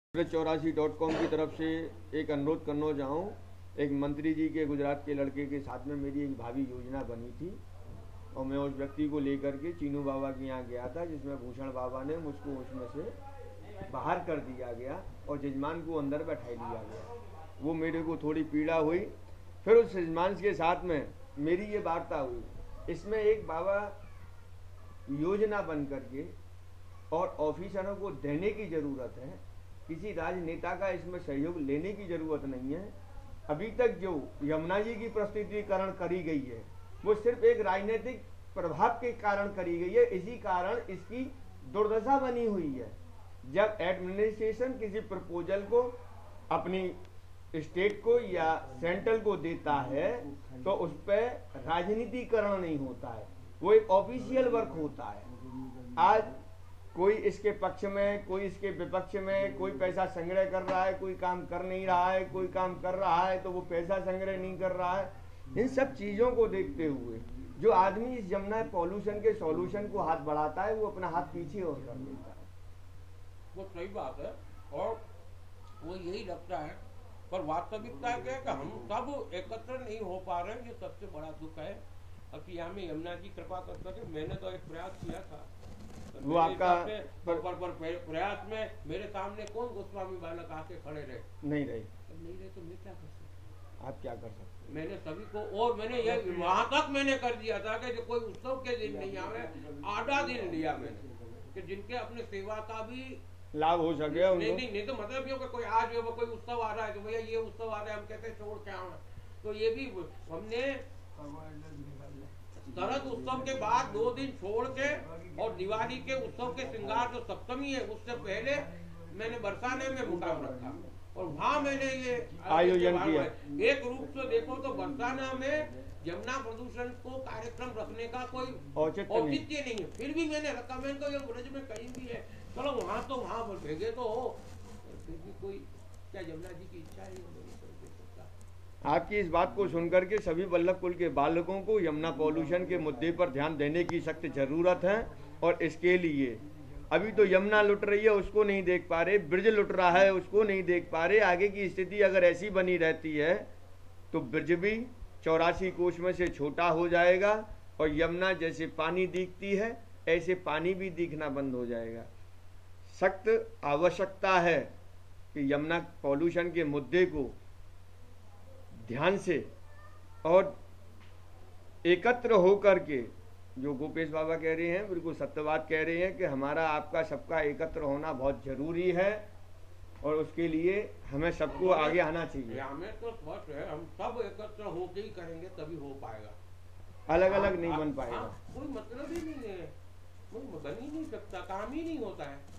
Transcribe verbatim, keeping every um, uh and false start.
चौरासी dot com की तरफ से एक अनुरोध करना चाहूँ। एक मंत्री जी के गुजरात के लड़के के साथ में मेरी एक भावी योजना बनी थी और मैं उस व्यक्ति को लेकर के चीनू बाबा के यहाँ गया था, जिसमें भूषण बाबा ने मुझको उसमें से बाहर कर दिया गया और जजमान को अंदर बैठा लिया गया। वो मेरे को थोड़ी पीड़ा हुई। फिर उस जजमान के साथ में मेरी ये वार्ता हुई। इसमें एक बाबा योजना बन करके और ऑफिसरों को देने की ज़रूरत है, किसी राजनेता का इसमें सहयोग लेने की जरूरत नहीं है। अभी तक जो यमुना जी की प्रस्तुतिकरण करी गई है वो सिर्फ एक राजनीतिक प्रभाव के कारण करी गई है। इसी कारण इसकी दुर्दशा बनी हुई है। जब एडमिनिस्ट्रेशन किसी प्रपोजल को अपनी स्टेट को या सेंट्रल को देता है तो उस पर राजनीतिकरण नहीं होता है, वो एक ऑफिशियल वर्क होता है। आज कोई इसके पक्ष में, कोई इसके विपक्ष में, कोई पैसा संग्रह कर रहा है, कोई काम कर नहीं रहा है, कोई काम कर रहा है तो वो पैसा संग्रह नहीं कर रहा है। इन सब चीज़ों को देखते हुए जो आदमी इस यमुना पॉल्यूशन के सॉल्यूशन को हाथ बढ़ाता है वो अपना हाथ पीछे और कर देता है। वो सही बात है और वो यही लगता है, पर वास्तविकता क्या है कि हम सब एकत्र नहीं हो पा रहे हैं। ये सबसे बड़ा दुख है कि यहाँ में यमुना जी कृपा कर सके। मैंने तो एक प्रयास किया था, वो आपका पर, पर, पर, पर प्रयास में मेरे सामने कौन गोस्वामी बालक आके खड़े रहे? नहीं रहे नहीं रहे तो मैं क्या कर सकता? आप क्या कर सकते? मैंने सभी को, और मैंने ये वहां तक मैंने कर दिया था कि जो कोई उत्सव के दिन नहीं आवे, आधा दिन लिया मैंने कि जिनके अपने सेवा का भी लाभ हो सके। नहीं नहीं नहीं तो मतलब ये कोई आज कोई उत्सव आ रहा है तो भैया ये उत्सव आ रहा है, हम कहते छोड़ के आना, तो ये भी हमने शरद उत्सव के बाद दो दिन छोड़ के और दिवाली के उत्सव के श्रृंगार जो सप्तमी है उससे पहले मैंने बरसाने में मुकाम रखा और वहाँ मैंने ये आयोजन किया। एक रूप से देखो तो बरसाना में यमुना प्रदूषण को कार्यक्रम रखने का कोई औचित्य नहीं।, नहीं है, फिर भी मैंने रखा। मैंने तो ये ब्रज में कहीं भी है, चलो वहाँ तो वहाँ पर भेजे तो हो, फिर भी कोई क्या यमुना जी की इच्छा है? आपकी इस बात को सुनकर के सभी वल्लभ कुल के बालकों को यमुना पॉल्यूशन के मुद्दे पर ध्यान देने की सख्त जरूरत है। और इसके लिए अभी तो यमुना लुट रही है उसको नहीं देख पा रहे, ब्रिज लुट रहा है उसको नहीं देख पा रहे। आगे की स्थिति अगर ऐसी बनी रहती है तो ब्रिज भी चौरासी कोस में से छोटा हो जाएगा और यमुना जैसे पानी दिखती है ऐसे पानी भी दिखना बंद हो जाएगा। सख्त आवश्यकता है कि यमुना पॉल्यूशन के मुद्दे को ध्यान से और एकत्र होकर के, जो गोपेश बाबा कह रहे हैं बिल्कुल सत्य बात कह रहे हैं कि हमारा आपका सबका एकत्र होना बहुत जरूरी है और उसके लिए हमें सबको आगे आना चाहिए। हमें तो स्पष्ट है, हम सब एकत्र होकर ही करेंगे तभी हो पाएगा, अलग अलग नहीं बन पाएगा। कोई मतलब ही नहीं है, बन ही नहीं सकता, काम ही नहीं होता है।